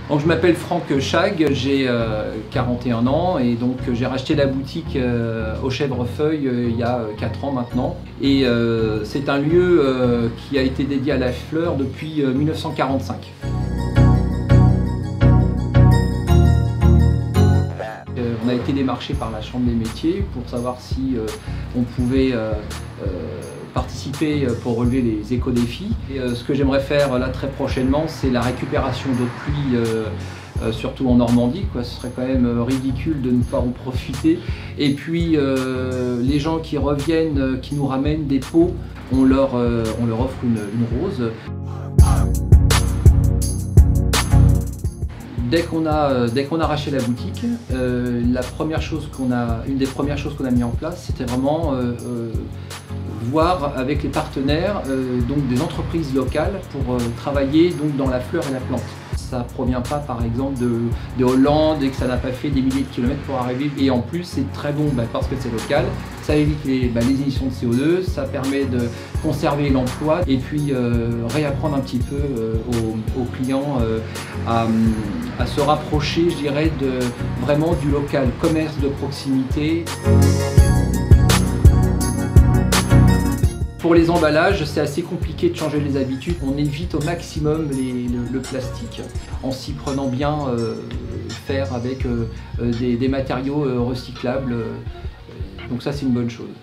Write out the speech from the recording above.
Donc, je m'appelle Franck Chag, j'ai 41 ans et donc j'ai racheté la boutique au Chèvrefeuille il y a 4 ans maintenant. Et c'est un lieu qui a été dédié à la fleur depuis 1945. On a été démarché par la Chambre des métiers pour savoir si on pouvait participer pour relever les éco-défis. Et ce que j'aimerais faire là très prochainement, c'est la récupération d'eau de pluie, surtout en Normandie, quoi. Ce serait quand même ridicule de ne pas en profiter. Et puis les gens qui reviennent, qui nous ramènent des pots, on leur offre une rose. Dès qu'on a racheté la boutique, une des premières choses qu'on a mis en place, c'était vraiment voir avec les partenaires donc des entreprises locales pour travailler donc dans la fleur et la plante. Ça ne provient pas par exemple de Hollande et que ça n'a pas fait des milliers de kilomètres pour arriver. Et en plus c'est très bon parce que c'est local, ça évite les émissions de CO2, ça permet de conserver l'emploi et puis réapprendre un petit peu aux clients à se rapprocher, je dirais, vraiment du local, commerce de proximité. Pour les emballages, c'est assez compliqué de changer les habitudes. On évite au maximum le plastique en s'y prenant bien faire avec des matériaux recyclables. Donc ça, c'est une bonne chose.